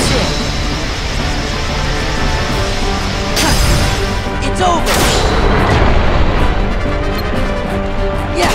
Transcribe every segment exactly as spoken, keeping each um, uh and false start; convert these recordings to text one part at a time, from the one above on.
It's over! Yeah!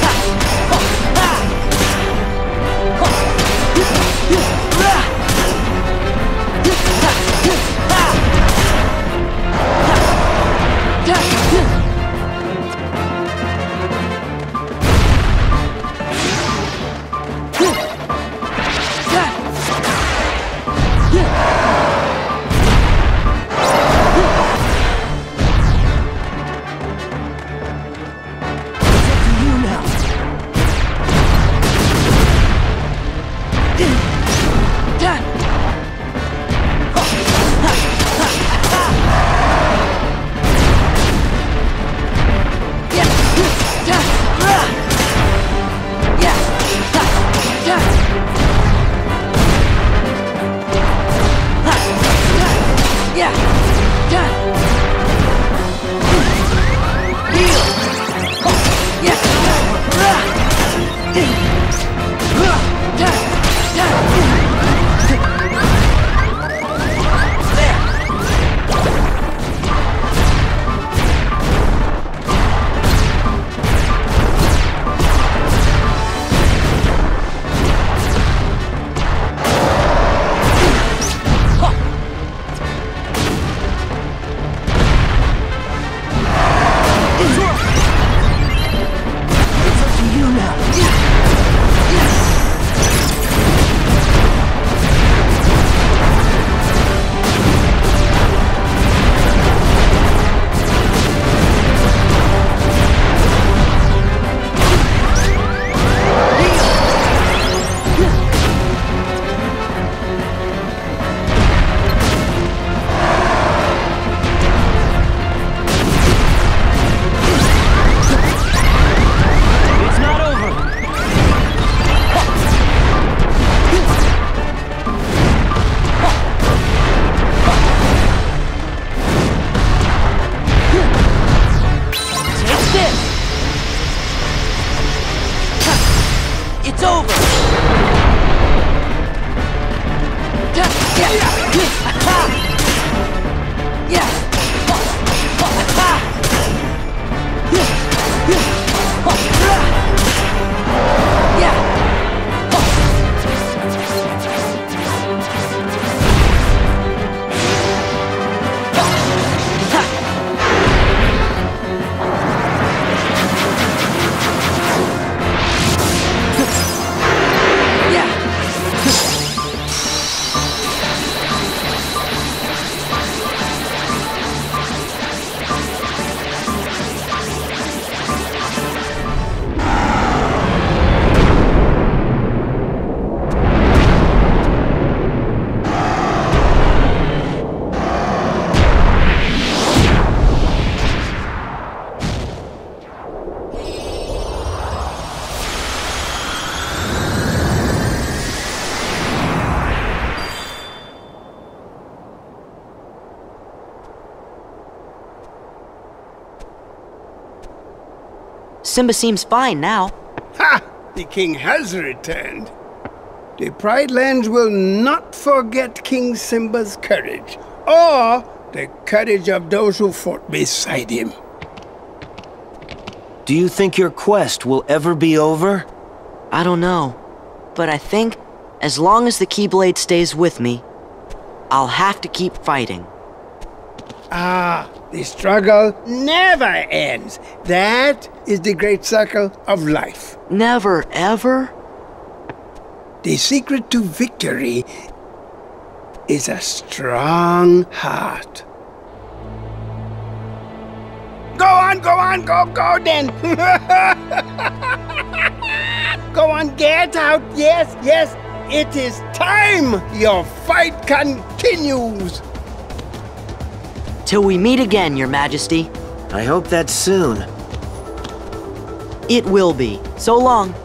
Simba seems fine now. Ha! The king has returned. The Pride Lands will not forget King Simba's courage, or the courage of those who fought beside him. Do you think your quest will ever be over? I don't know, but I think as long as the Keyblade stays with me, I'll have to keep fighting. Ah, the struggle never ends. That is the great circle of life. Never, ever? The secret to victory is a strong heart. Go on, go on, go, go then! Go on, get out, yes, yes, it is time! Your fight continues! Till we meet again, Your Majesty. I hope that's soon. It will be. So long.